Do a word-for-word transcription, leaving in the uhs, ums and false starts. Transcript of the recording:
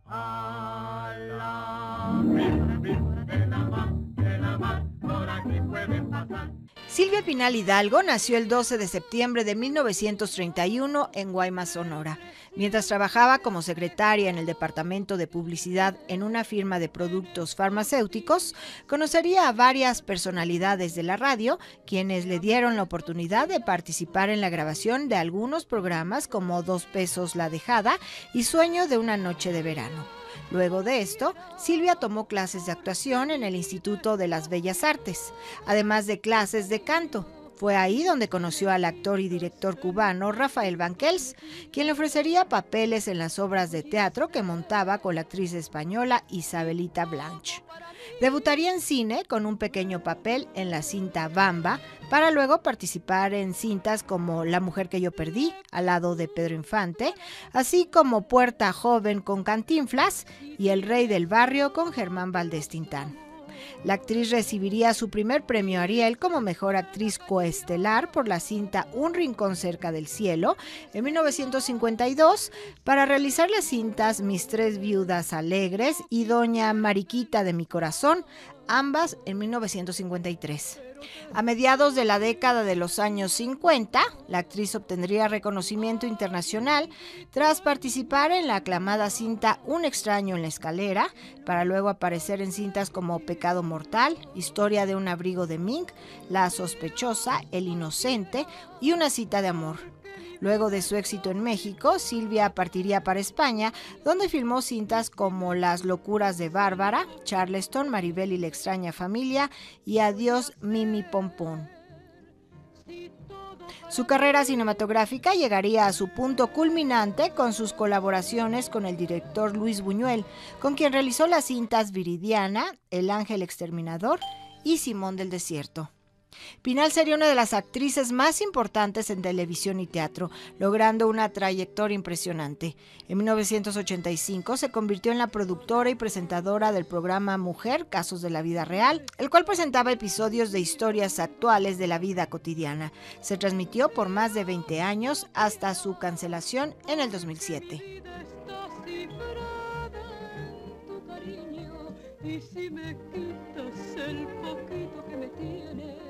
A la Virgen, Virgen de la Mar, de la Mar, por aquí pueden pasar. Silvia Pinal Hidalgo nació el doce de septiembre de mil novecientos treinta y uno en Guaymas, Sonora. Mientras trabajaba como secretaria en el departamento de publicidad en una firma de productos farmacéuticos, conocería a varias personalidades de la radio, quienes le dieron la oportunidad de participar en la grabación de algunos programas como Dos pesos la dejada y Sueño de una noche de verano. Luego de esto, Silvia tomó clases de actuación en el Instituto de las Bellas Artes, además de clases de canto. Fue ahí donde conoció al actor y director cubano Rafael Banquels, quien le ofrecería papeles en las obras de teatro que montaba con la actriz española Isabelita Blanch. Debutaría en cine con un pequeño papel en la cinta Bamba, para luego participar en cintas como La mujer que yo perdí, al lado de Pedro Infante, así como Puerta joven con Cantinflas y El rey del barrio con Germán Valdés Tintán. La actriz recibiría su primer premio Ariel como mejor actriz coestelar por la cinta Un rincón cerca del cielo en mil novecientos cincuenta y dos para realizar las cintas Mis tres viudas alegres y Doña Mariquita de mi corazón, ambas en mil novecientos cincuenta y tres. A mediados de la década de los años cincuenta, la actriz obtendría reconocimiento internacional tras participar en la aclamada cinta Un extraño en la escalera, para luego aparecer en cintas como Pecado mortal, Historia de un abrigo de Mink, La sospechosa, El inocente y Una cita de amor. Luego de su éxito en México, Silvia partiría para España, donde filmó cintas como Las locuras de Bárbara, Charleston, Maribel y la extraña familia y Adiós Mimi Pompón. Su carrera cinematográfica llegaría a su punto culminante con sus colaboraciones con el director Luis Buñuel, con quien realizó las cintas Viridiana, El ángel exterminador y Simón del desierto. Pinal sería una de las actrices más importantes en televisión y teatro, logrando una trayectoria impresionante. En mil novecientos ochenta y cinco se convirtió en la productora y presentadora del programa Mujer, Casos de la Vida Real, el cual presentaba episodios de historias actuales de la vida cotidiana. Se transmitió por más de veinte años hasta su cancelación en el dos mil siete. Y si me quitas el poquito que me tienes,